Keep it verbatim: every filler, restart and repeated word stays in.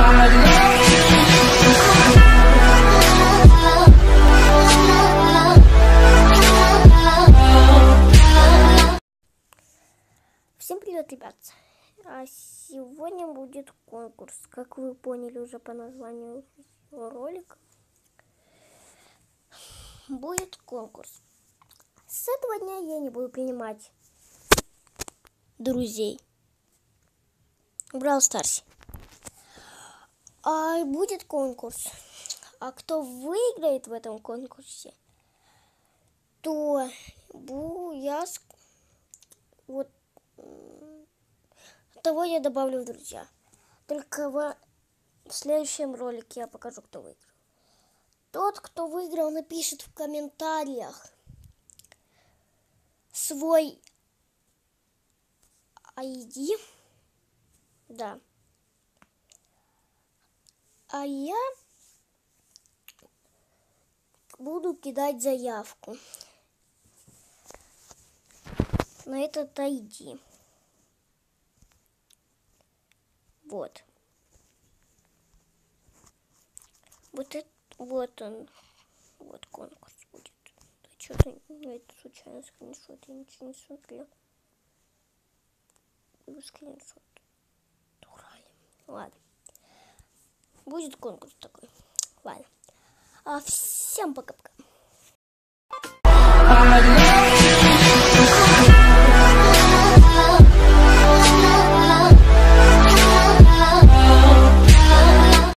Всем привет, ребят! А сегодня будет конкурс, как вы поняли уже по названию ролика. Будет конкурс. С этого дня я не буду принимать друзей в Brawl Stars. А будет конкурс. А кто выиграет в этом конкурсе, то я вот того я добавлю в друзья. Только в следующем ролике я покажу, кто выиграл. Тот, кто выиграл, напишет в комментариях свой ай ди. Да. А я буду кидать заявку на этот ай ди. Вот. Вот это, вот он. Вот конкурс будет. Да, что-то это случайно скриншот. Я ничего не смотрел. Скриншот. Урали. Ладно. Будет конкурс такой. Ладно. А всем пока-пока.